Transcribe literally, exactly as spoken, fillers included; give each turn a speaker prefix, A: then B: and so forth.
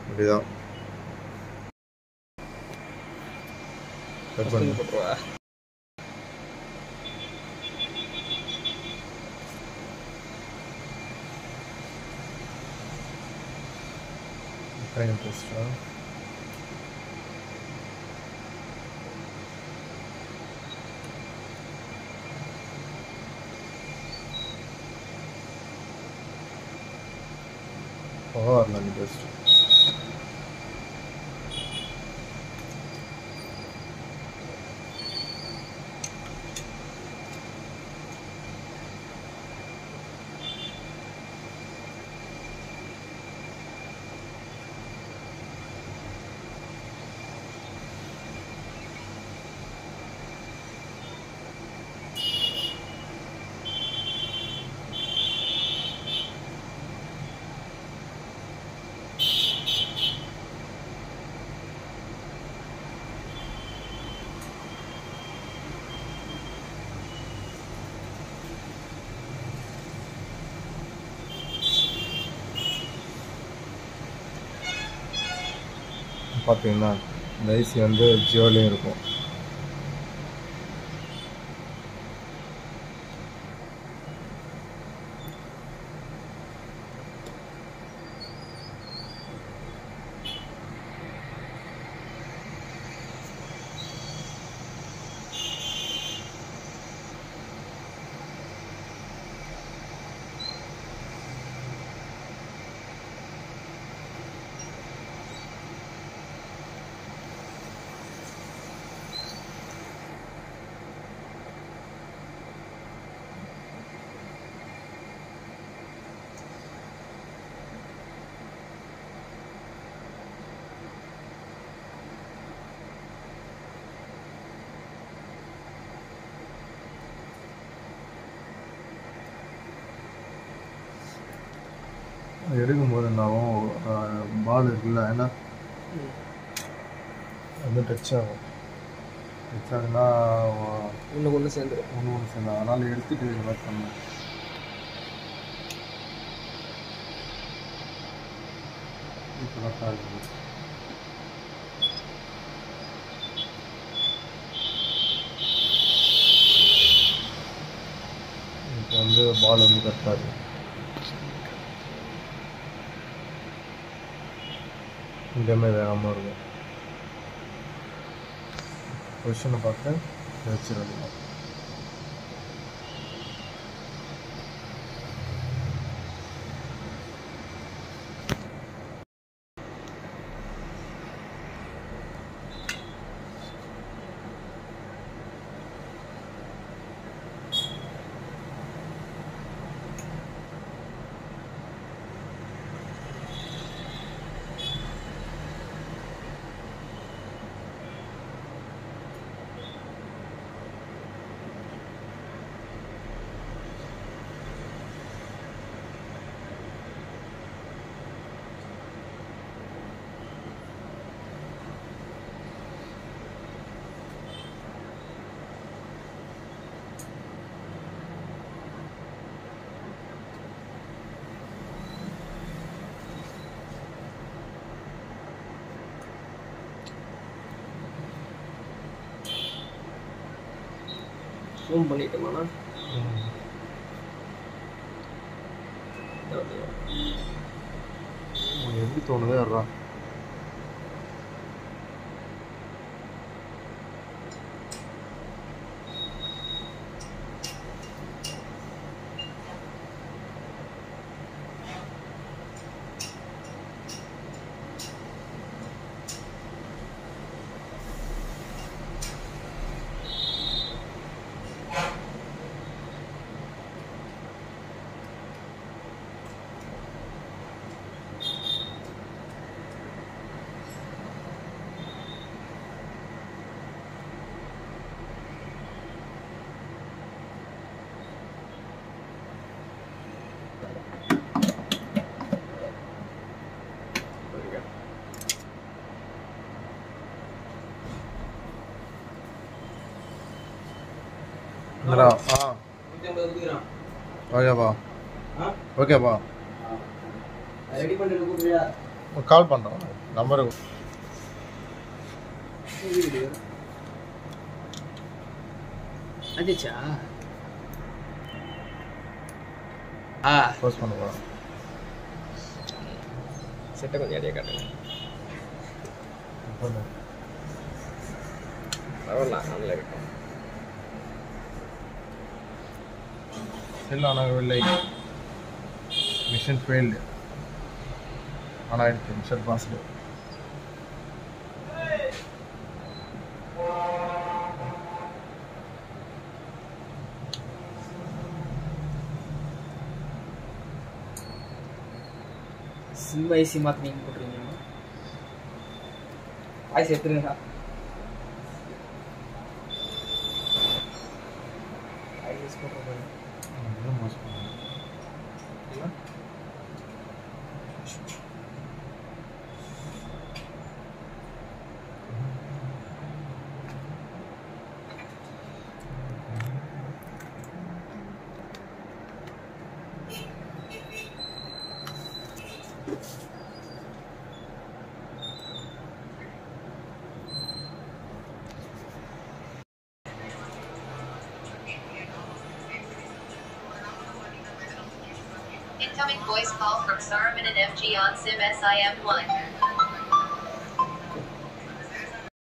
A: இப்படிதான் கட் பண்ணு. டைம் போஸ்டா வரல நீ பெஸ்ட். பார்த்தீங்கன்னா இந்த ஐசி வந்து ஜியோலையும் இருக்கும். எடுக்கும்போது என்னாகும், பால் இருக்குல்ல, ஏன்னா வந்து டச் ஆகும். டச் ஆகுனா
B: ஒன்று ஒன்று சேர்ந்துடும்.
A: ஒன்று ஒன்று சேர்ந்து அதனால் எடுத்துகிட்டு இது மாதிரி பண்ணேன். இப்போ கரெக்டாக இருக்குது. இப்போ வந்து பால் வந்து கரெக்டாக இருக்குது. இங்கேயுமே வேகமாக இருக்கும். பொசிஷனை பார்த்து வச்சிருக்கோம்.
B: ஜூம் பண்ணிட்டோம்னா
A: எப்படி தோணுதே வர்றா. ஆ ஓகேப்பா ஓகேப்பா
B: ரெடி பண்ணிட்டு கூப்பிடுறியா?
A: கால் பண்ணுறோம் நம்பரு
B: வந்துச்சா? ஆ
A: போஸ்ட் பண்ண போகிறோம்.
B: செட்டை கொஞ்சம் இடையே காட்டுங்க. பரவாயில்ல, ஆன்ல இருக்கும்.
A: செல் ஆனாகவில்லை. Mission failed. ஆனால் ஆயிடுச்சு. Mission passed.
B: சிம் ஐசி மாற்றி நீங்கள் போட்டுருக்கீங்க. வாய்ஸ் எடுத்துருங்கக்கா. வாய்ஸ் போட்டுருக்கோம்.
C: Incoming voice call from Saruman and M G on SIM S I M one.